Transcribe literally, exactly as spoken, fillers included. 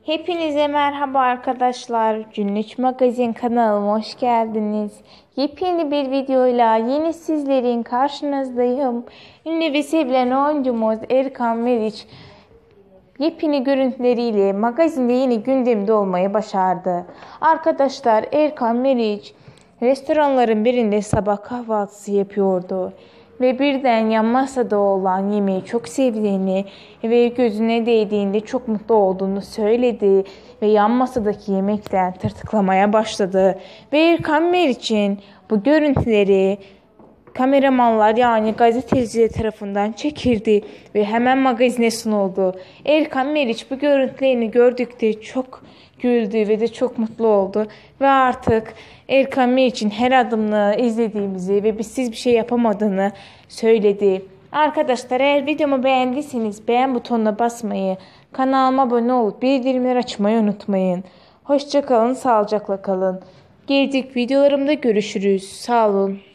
Hepinize merhaba arkadaşlar. Günlük Magazin kanalıma hoş geldiniz. Yepyeni bir videoyla yine sizlerin karşınızdayım. Ünlü ve sevilen oyuncumuz Erkan Meriç yepyeni görüntüleriyle magazinde yeni gündemde olmayı başardı. Arkadaşlar, Erkan Meriç restoranların birinde sabah kahvaltısı yapıyordu. Ve birden yan masada olan yemeği çok sevdiğini ve gözüne değdiğinde çok mutlu olduğunu söyledi. Ve yan masadaki yemekten tırtıklamaya başladı. Ve Erkan Meriç'in bu görüntüleri kameramanlar yani gazeteciler tarafından çekildi ve hemen magazine sunuldu. Erkan Meriç bu görüntülerini gördükçe çok güldü ve de çok mutlu oldu. Ve artık Erkan Meriç'in her adımını izlediğimizi ve bizsiz bir şey yapamadığını söyledi. Arkadaşlar, eğer videomu beğendiyseniz beğen butonuna basmayı, kanalıma abone olup bildirimleri açmayı unutmayın. Hoşça kalın, sağlıcakla kalın. Gelecek videolarımda görüşürüz. Sağ olun.